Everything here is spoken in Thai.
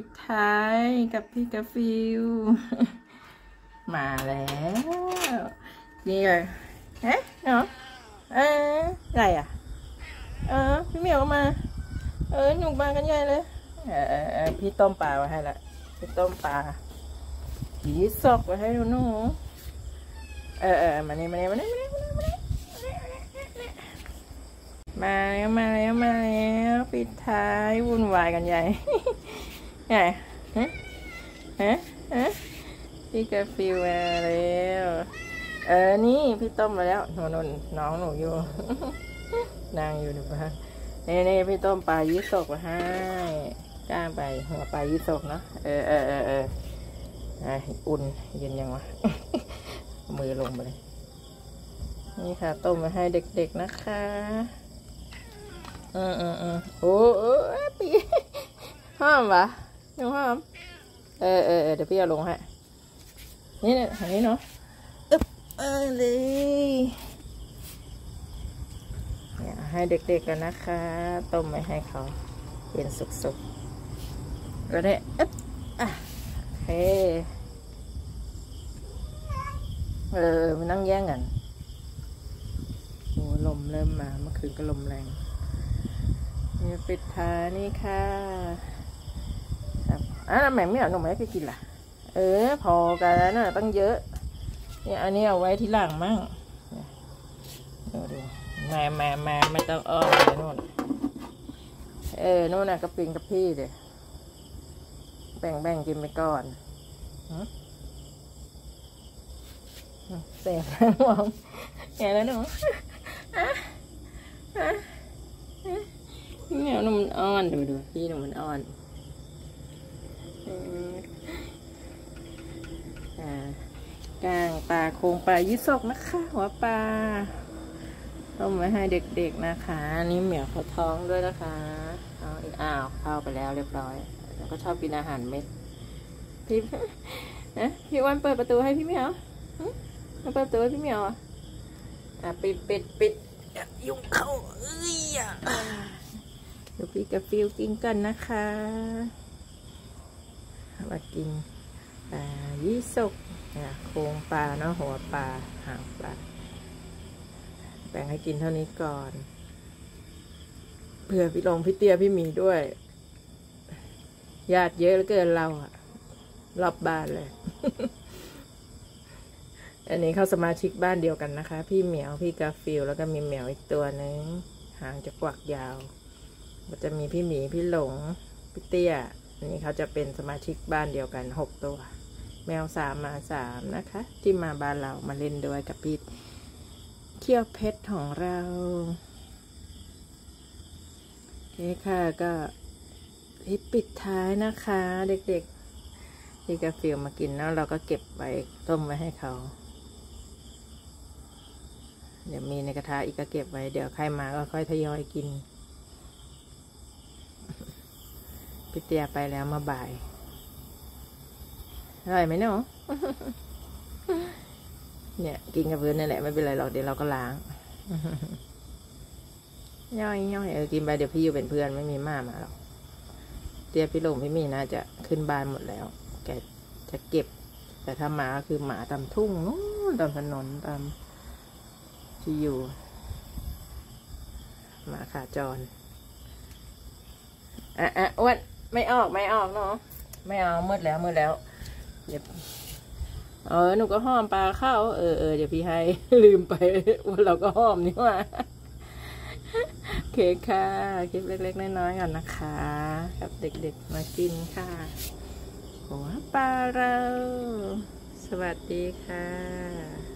ดท้ายกับพี่กาฟิวมาแล้วนี่เลยเอ๊ะเนาะอะไรอ่ะพี่เหมียวมาหนุกมากันใหญ่เลยพี่ต้มปลาไว้ให้ละพี่ต้มปลาผีซอกไว้ให้หนูมานี่มาแล้วปิดท้ายวุ่นวายกันใหญ่ไงพี่กาฟิวมาแล้วนี่พี่ต้มมาแล้วน้องหนูอยู่นางอยู่ในบ้านนี่พี่ต้มปลายี่สกมาให้ก้างไปหัวปลายี่สกเนาะอุ่นเย็นยังวะ มือลงไปเลยนี่ค่ะต้มมาให้เด็กๆนะคะโอ้ปีห้ามวะน้องห้ามเดี๋ยวพี่เอาลงให้นี่เนี่ยอันนี้เนาะเลยเนี่ยให้เด็กๆกันนะคะต้มไว้ให้เขาเย็นสุกๆแล้วเนี่ยโอเคมันนั่งแย่งกันโอ้ลมเริ่มมาเมื่อคืนก็ลมแรงนี่ปิดท้ายนี่ค่ะครับแม่ไม่เอาหนูไม่ให้กินล่ะพอกันแล้วนะตั้งเยอะเนี่ยอันนี้เอาไว้ที่หลังมั่งดูมาไม่ต้องอ้อมเลยนู่นนู่นน่ะกระปิงกับพี่เดี๋ยแบ่งกินไปก่อนเสียบมองแกแล้วหนูพี่เหมียวหนูมันอ่อนดูพี่หนูมันอ่อนกลางปลาโครงปลายี่สกนะคะหัวปลาต้มไว้ให้เด็กๆนะคะนี่เหมียวเขาท้องด้วยนะคะเข้าไปแล้วเรียบร้อยแล้วก็ชอบกินอาหารเม็ดพี่วันเปิดประตูให้พี่เหมียวมาเปิดประตูให้พี่เหมียวปิดยุ่งเข้าเดี๋ยวพี่กับฟิวกินกันนะคะมากินปลายี่สกโครงปลาเนาะหัวปลาหางปลาแบ่งให้กินเท่านี้ก่อนเผื่อพี่พี่เตี้ยพี่หมีด้วยญาติเยอะเหลือเกินเรารอบบ้านเลย อันนี้เข้าสมาชิกบ้านเดียวกันนะคะพี่เหมียวพี่กาฟิลแล้วก็มีเหมียวอีกตัวนึงหางจะกวักยาวก็จะมีพี่หมีพี่หลงพี่เตี้ยอันนี้เขาจะเป็นสมาชิกบ้านเดียวกัน6 ตัวแมว3มา3นะคะที่มาบ้านเรามาเล่นด้วยกับพี่เขี้ยวเพชรของเราโอเคค่ะก็ปิดท้ายนะคะเด็กๆพี่กาฟิลมากินแล้วเราก็เก็บไว้ต้มไว้ให้เขาเดี๋ยวมีในกระทะอีกก็เก็บไว้เดี๋ยวใครมาก็ค่อยทยอยกินพี่เตียไปแล้วมาบ่ายอร่อยไหมเนาะ เนี่ยกินกับเพื่อนนี่แหละไม่เป็นไรหรอกเดี๋ยวเราก็ล้าง ย่อยกินไปเดี๋ยวพี่อยู่เป็นเพื่อนไม่มีม่ามาหรอกเตียพี่หลงพี่มีน่าจะขึ้นบ้านหมดแล้วแกจะเก็บแต่ถ้ามาก็คือหมาตามทุ่งนู้นตามถนนตามที่อยู่หมาขาจรอ้วนไม่ออกเนาะไม่เอามืดแล้วเดี๋ยวหนูก็ห้อมปลาเข้าเดี๋ยวพี่ให้ ลืมไปว่าเราก็ห้อมนี่ว่าโอเคค่ะคลิปเล็กๆน้อยๆกันนะคะกับเด็กๆมากินค่ะหัวปลาเราสวัสดีค่ะ